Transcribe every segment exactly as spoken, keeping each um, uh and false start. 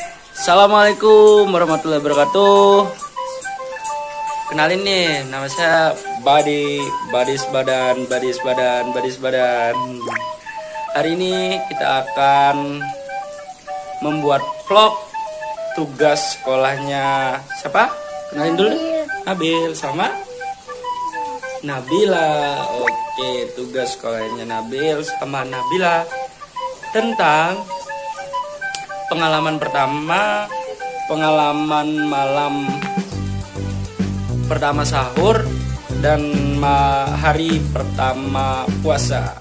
Assalamualaikum warahmatullahi wabarakatuh. Kenalin nih, nama saya Badi, Badis Badan, Badis Badan, Badis Badan. Hari ini kita akan membuat vlog tugas sekolahnya siapa? Kenalin dulu. Nabil sama Nabila. Oke, tugas sekolahnya Nabil sama Nabila tentang pengalaman pertama, pengalaman malam pertama sahur dan hari pertama puasa.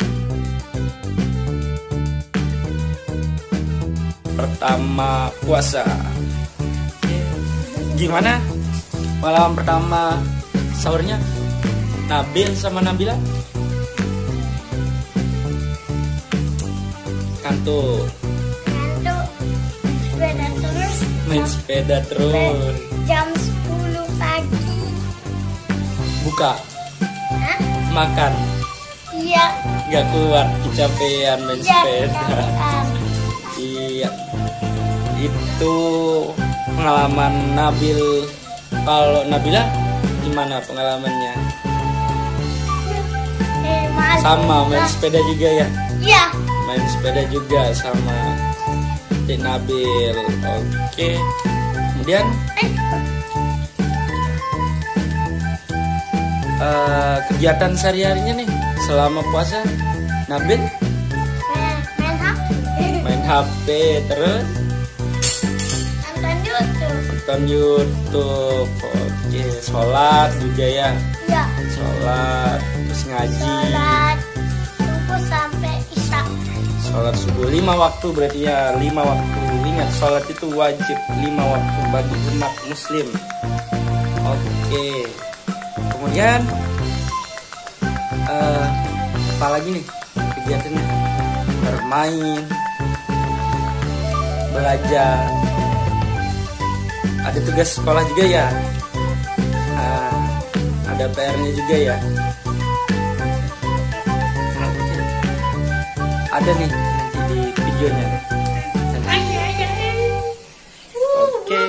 Pertama puasa. Gimana malam pertama sahurnya Nabil sama Nabila? Kantuk. Sepeda terus, main sepeda terus jam sepuluh pagi. Buka. Hah? Makan. Iya. Gak kuat, kecapean main Iya, sepeda. kecapean. Iya. Itu pengalaman Nabil. Kalau Nabila gimana pengalamannya? Eh, Mas. Sama main sepeda juga ya? Iya. Main sepeda juga sama Dik Nabil. Oke. Kemudian uh, kegiatan sehari-harinya nih selama puasa Nabil Main, main H P. main H P terus Nonton YouTube. nonton YouTube. Oke, sholat juga ya? Iya. Sholat terus ngaji. Sholat subuh sampai isya. Sholat subuh lima waktu berarti ya, lima waktu. Ingat, sholat itu wajib lima waktu bagi umat muslim. Oke. Kemudian uh, apa lagi nih kegiatannya? Bermain, belajar. Ada tugas sekolah juga ya. Uh, ada P R-nya juga ya. Ada nih nanti di videonya. Oke.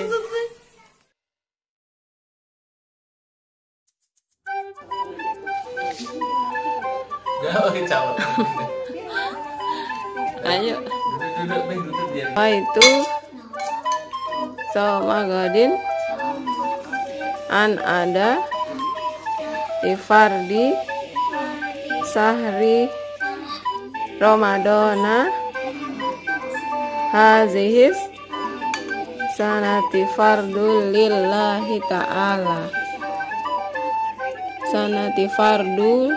Ayo. Oh itu so magadin an ada ifardi sahri Ramadana hazihis sanati fardu lillahi ta'ala. Sanati fardu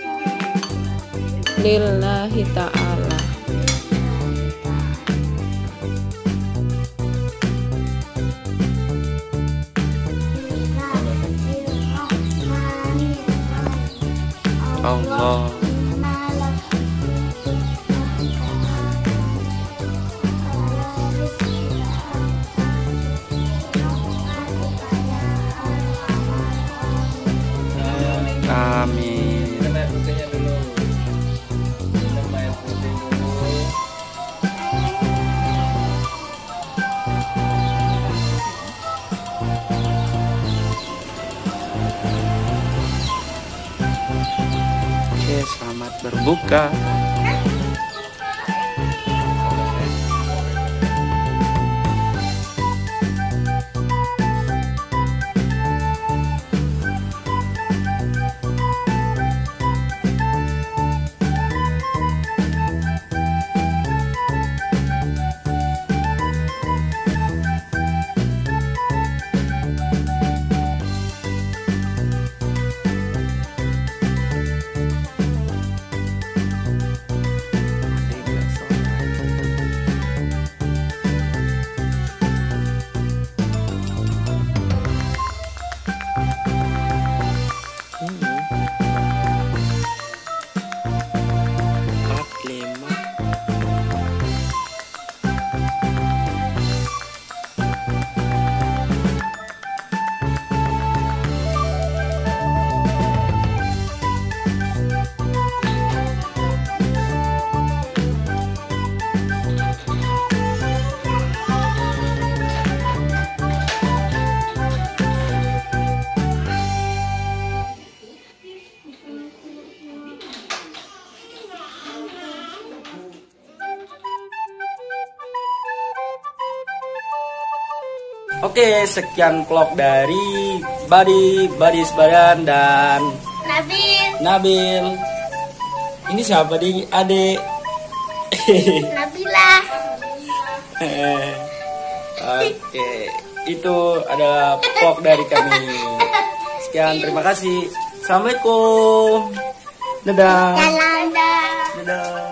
lillahi ta'ala. Allah. Amin. Oke, selamat berbuka. Oke, sekian vlog dari Badi, Badi Sebadan dan Nabil. Nabil. Ini siapa di adek? Nabila. Oke, itu adalah vlog dari kami. Sekian, terima kasih. Assalamualaikum. Dadah. Dadah. Dadah.